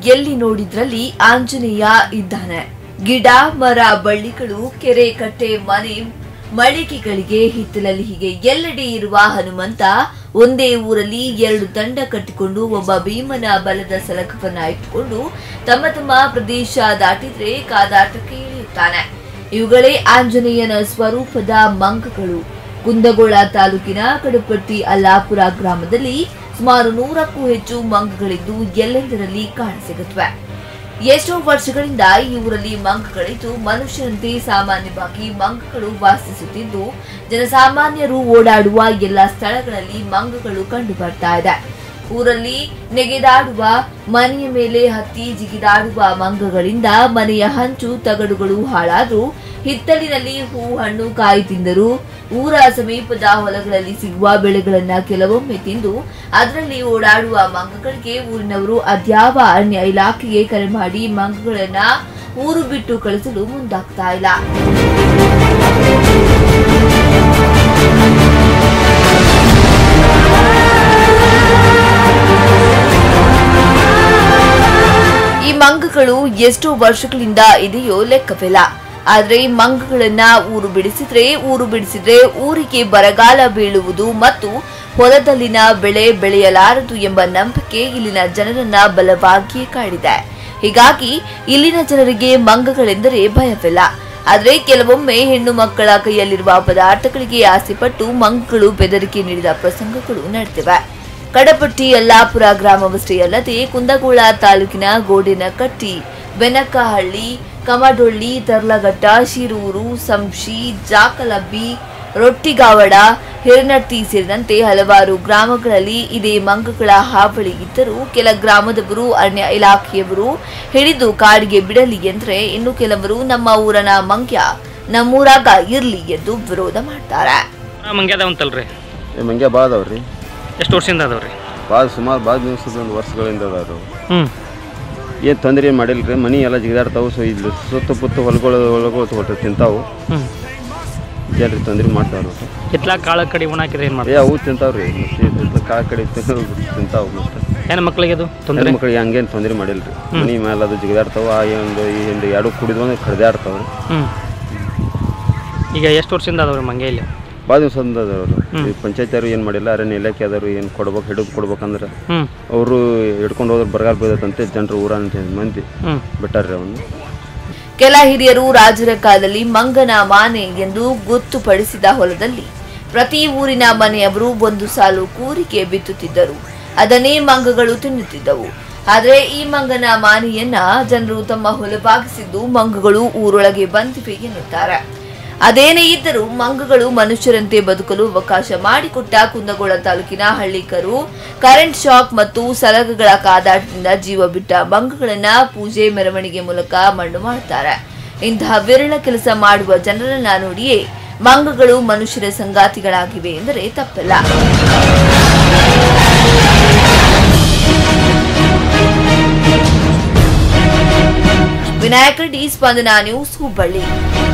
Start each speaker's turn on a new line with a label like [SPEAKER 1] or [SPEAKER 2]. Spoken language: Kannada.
[SPEAKER 1] ಎಲ್ಲಿ ನೋಡಿದ್ರಲ್ಲಿ ಆಂಜನೇಯ ಇದ್ದಾನೆ. ಗಿಡ ಮರ ಬಳ್ಳಿಗಳು ಕೆರೆ ಕಟ್ಟೆ ಮನೆ ಮಳಿಗೆಗಳಿಗೆ ಹಿತ್ತಲಲ್ಲಿ ಹೀಗೆ ಎಲ್ಲೆಡೆ ಇರುವ ಹನುಮಂತ ಒಂದೇ ಊರಲ್ಲಿ 2 ತಂಡ ಕಟ್ಟಿಕೊಂಡು ಒಬ್ಬ ಭೀಮನ ಬಲದ ಸಲಕವನ್ನ ಇಟ್ಟುಕೊಂಡು ತಮ್ಮ ತಮ್ಮ ಪ್ರದೇಶ ದಾಟಿದ್ರೆ ಕಾದಾಟಕ್ಕೆ ಇಳಿಯುತ್ತಾನೆ. ಇವುಗಳೇ ಆಂಜನೇಯನ ಸ್ವರೂಪದ ಮಂಗಗಳು. ಕುಂದಗೋಳ ತಾಲೂಕಿನ ಕಡಪಟ್ಟಿ ಅಲ್ಲಾಪುರ ಗ್ರಾಮದಲ್ಲಿ ಸುಮಾರು 100ಕ್ಕೂ ಹೆಚ್ಚು ಮಂಗಗಳಿದ್ದು ಎಲ್ಲೆಂದರಲ್ಲಿ ಕಾಣಸಿಗುತ್ತವೆ. ಎಷ್ಟೋ ವರ್ಷಗಳಿಂದ ಈ ಊರಲ್ಲಿ ಮಂಗಗಳಿದ್ದು ಮನುಷ್ಯರಂತೆ ಸಾಮಾನ್ಯವಾಗಿ ಮಂಗಗಳು ವಾಸಿಸುತ್ತಿದ್ದು ಜನಸಾಮಾನ್ಯರು ಓಡಾಡುವ ಎಲ್ಲ ಸ್ಥಳಗಳಲ್ಲಿ ಮಂಗಗಳು ಕಂಡು ಬರ್ತಾ ಇದೆ. ಊರಲ್ಲಿ ನೆಗೆದಾಡುವ ಮನೆಯ ಮೇಲೆ ಹತ್ತಿ ಜಿಗಿದಾಡುವ ಮಂಗಗಳಿಂದ ಮನೆಯ ಹಂಚು ತಗಡುಗಳು ಹಾಳಾದ್ರೂ ಹಿತ್ತಲಿನಲ್ಲಿ ಹೂ ಹಣ್ಣು ಕಾಯಿ ತಿಂದರು ಊರ ಸಮೀಪದ ಹೊಲಗಳಲ್ಲಿ ಸಿಗುವ ಬೆಳೆಗಳನ್ನ ಕೆಲವೊಮ್ಮೆ ತಿಂದು ಅದರಲ್ಲಿ ಓಡಾಡುವ ಮಂಗಗಳಿಗೆ ಊರಿನವರು ಅದ್ಯಾವ ಅರಣ್ಯ ಇಲಾಖೆಗೆ ಕರೆ ಮಾಡಿ ಮಂಗಗಳನ್ನ ಊರು ಬಿಟ್ಟು ಕಳಿಸಲು ಮುಂದಾಗ್ತಾ ಇಲ್ಲ. ಈ ಮಂಗಗಳು ಎಷ್ಟೋ ವರ್ಷಗಳಿಂದ ಇದೆಯೋ ಲೆಕ್ಕವಿಲ್ಲ. ಆದ್ರೆ ಮಂಗಗಳನ್ನ ಊರು ಬಿಡಿಸಿದ್ರೆ ಊರಿಗೆ ಬರಗಾಲ ಬೀಳುವುದು ಮತ್ತು ಹೊಲದಲ್ಲಿನ ಬೆಳೆ ಬೆಳೆಯಲಾರದು ಎಂಬ ನಂಬಿಕೆ ಇಲ್ಲಿನ ಜನರನ್ನ ಬಲವಾಗಿಯೇ ಕಾಡಿದೆ. ಹೀಗಾಗಿ ಇಲ್ಲಿನ ಜನರಿಗೆ ಮಂಗಗಳೆಂದರೆ ಭಯವಿಲ್ಲ. ಆದ್ರೆ ಕೆಲವೊಮ್ಮೆ ಹೆಣ್ಣು ಮಕ್ಕಳ ಕೈಯಲ್ಲಿರುವ ಪದಾರ್ಥಗಳಿಗೆ ಆಸೆಪಟ್ಟು ಮಂಗಗಳು ಬೆದರಿಕೆ ನೀಡಿದ ಪ್ರಸಂಗಗಳು ನಡೆದಿವೆ. ಕಡಪಟ್ಟಿ ಅಲ್ಲಾಪುರ ಗ್ರಾಮವಷ್ಟೇ ಅಲ್ಲದೆ ಕುಂದಗೋಳ ತಾಲೂಕಿನ ಗೋಡಿನಕಟ್ಟಿ, ಬೆನಕಹಳ್ಳಿ, ಕಮಡೊಳ್ಳಿ, ತರ್ಲಘಟ್ಟ, ಶಿರೂರು, ಸಂಶಿ, ಜಾಕಲಬ್ಬಿ, ರೊಟ್ಟಿಗಾವಡ, ಹಿರನಟ್ಟಿ ಸೇರಿದಂತೆ ಹಲವಾರು ಗ್ರಾಮಗಳಲ್ಲಿ ಇದೇ ಮಂಗಗಳ ಹಾವಳಿ ಇದ್ದರೂ ಕೆಲ ಗ್ರಾಮದವರು ಅರಣ್ಯ ಇಲಾಖೆಯವರು ಹಿಡಿದು ಕಾಡಿಗೆ ಬಿಡಲಿ ಎಂದ್ರೆ ಇನ್ನು ಕೆಲವರು ನಮ್ಮ ಊರನ ಮಂಗ್ಯ ನಮ್ಮೂರಾಗ ಇರ್ಲಿ ಎಂದು ವಿರೋಧ ಮಾಡ್ತಾರೆ.
[SPEAKER 2] ಎಷ್ಟು ವರ್ಷದಿಂದ ಅದಾವ್ರಿ?
[SPEAKER 3] ಸುಮಾರು ಭಾಳ ದಿವಸದ ವರ್ಷಗಳಿಂದ ಅದಾರು. ಏನು ತೊಂದರೆ ಏನು ಮಾಡಿಲ್ರಿ. ಮನೆ ಎಲ್ಲ ಜಿಗಿದಾಡ್ತಾವು. ಸೊ ಇಲ್ಲಿ ಸುತ್ತಪುತ್ತ ಹೊಲಗಳು ಹೊಟ್ಟು ತಿಂತಾವು. ಜನರಿಗೆ ತೊಂದರೆ ಮಾಡ್ತಾವ್ರು.
[SPEAKER 2] ಹಿತ್ಲ ಕಾಳ ಕಡೆ ಉಣಾಕಿದ್ರೆ ಏನು ಮಾಡ್ತಾರೆ?
[SPEAKER 3] ಅವು ತಿಂತಾವ್ರಿ. ಮತ್ತೆ ಕಾಳ ಕಡೆ ತಿಂತಾವು. ಮತ್ತೆ
[SPEAKER 2] ಹೆಣ್ಣು ಮಕ್ಕಳಿಗೆ ಅದು ತೊಂದರೆ?
[SPEAKER 3] ಮಕ್ಕಳಿಗೆ ಹಂಗೇನು ತೊಂದರೆ ಮಾಡಿಲ್ರಿ. ಮನೆ ಮೇಲೆ ಅದು ಜಿಗಿದಾಡ್ತಾವು. ಆ ಒಂದು ಎರಡು ಕುಡಿದು ಅಂದ್ರೆ ಕಡ್ದಾಡ್ತಾವ್ರಿ.
[SPEAKER 2] ಈಗ ಎಷ್ಟು ವರ್ಷದಿಂದ ಅದಾವ್ರಿ ಮಂಗೆ ಇಲ್ಲಿ?
[SPEAKER 3] ಭಾಳ ದಿವಸದಿಂದ ಅದಾವ್ರು. ಈ ಪಂಚಾಯತಿಯವರು ಏನು ಮಾಡಿಲ್ಲ. ಅರಣ್ಯ ಇಲಾಖೆ ಆದವರು ಏನು ಹಿಡಿದು ಕೊಡ್ಬೇಕಂದ್ರೆ ಅವರು ಹಿಡ್ಕೊಂಡು ಹೋದ್ರೆ ಬರಗಾಲ ಬೀಳತ್ತಂತೆ ಜನರು ಊರಾನ ಮಂದಿ ಬಿಟ್ಟಾರ್ರಿ ಅವನು.
[SPEAKER 1] ಕೆಲ ಹಿರಿಯರು ರಾಜರ ಕಾಲದಲ್ಲಿ ಮಂಗನ ಮಾನೆ ಎಂದು ಗೊತ್ತುಪಡಿಸಿದ ಹೊಲದಲ್ಲಿ ಪ್ರತಿ ಊರಿನ ಮನೆಯವರು ಒಂದು ಸಾಲು ಕೂರಿಗೆ ಬಿತ್ತುತ್ತಿದ್ದರು. ಅದನ್ನೇ ಮಂಗಗಳು ತಿನ್ನುತ್ತಿದ್ದವು. ಆದರೆ ಈ ಮಂಗನ ಮಾನೆಯನ್ನ ಜನರು ತಮ್ಮ ಹೊಲವಾಗಿಸಿದ್ದು ಮಂಗಗಳು ಊರೊಳಗೆ ಬಂದಿವೆ ಎನ್ನುತ್ತಾರೆ. ಅದೇನೇ ಇದ್ದರೂ ಮಂಗಗಳು ಮನುಷ್ಯರಂತೆ ಬದುಕಲು ಅವಕಾಶ ಮಾಡಿಕೊಟ್ಟ ಕುಂದಗೋಳ ತಾಲೂಕಿನ ಹಳ್ಳಿಕರು ಕರೆಂಟ್ ಶಾಕ್ ಮತ್ತು ಸಲಗಗಳ ಕಾದಾಟದಿಂದ ಜೀವ ಬಿಟ್ಟ ಮಂಗಗಳನ್ನ ಪೂಜೆ ಮೆರವಣಿಗೆ ಮೂಲಕ ಮಣ್ಣು ಮಾಡುತ್ತಾರೆ. ಇಂತಹ ವಿರಳ ಕೆಲಸ ಮಾಡುವ ಜನರನ್ನ ನೋಡಿಯೇ ಮಂಗಗಳು ಮನುಷ್ಯರ ಸಂಗಾತಿಗಳಾಗಿವೆ ಎಂದರೆ ತಪ್ಪಲ್ಲ. Vinayak D, Spandana news, Hubballi.